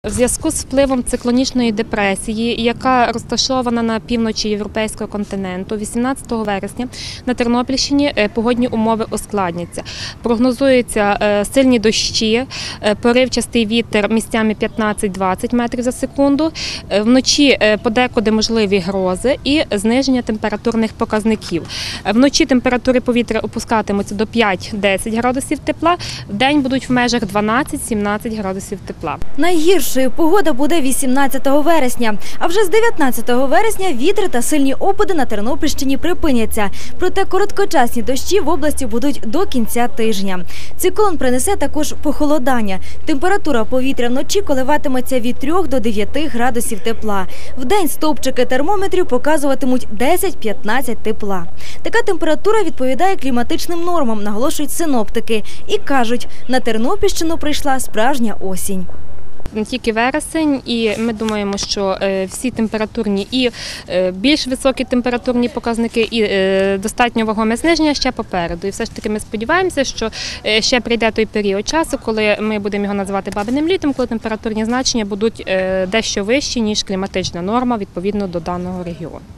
В зв'язку з впливом циклонічної депресії, яка розташована на півночі європейського континенту, 18 вересня на Тернопільщині погодні умови ускладняться. Прогнозуються сильні дощі, поривчастий вітер місцями 15-20 метрів за секунду, вночі подекуди можливі грози і зниження температурних показників. Вночі температури повітря опускатимуться до 5-10 градусів тепла, вдень будуть в межах 12-17 градусів тепла. Найгіршою погода буде 18 вересня, а вже з 19 вересня вітер та сильні опади на Тернопільщині припиняться. Проте короткочасні дощі в області будуть до кінця тижня. Циклон принесе також похолодання. Температура повітря вночі коливатиметься від 3 до 9 градусів тепла. Вдень стовпчики термометрів показуватимуть 10-15 тепла. Така температура відповідає кліматичним нормам, наголошують синоптики. І кажуть, на Тернопільщину прийшла справжня осінь. Не тільки вересень, і ми думаємо, що всі температурні і більш високі температурні показники, і достатньо вагоме зниження ще попереду. І все ж таки ми сподіваємося, що ще прийде той період часу, коли ми будемо його називати бабиним літом, коли температурні значення будуть дещо вищі, ніж кліматична норма відповідно до даного регіону.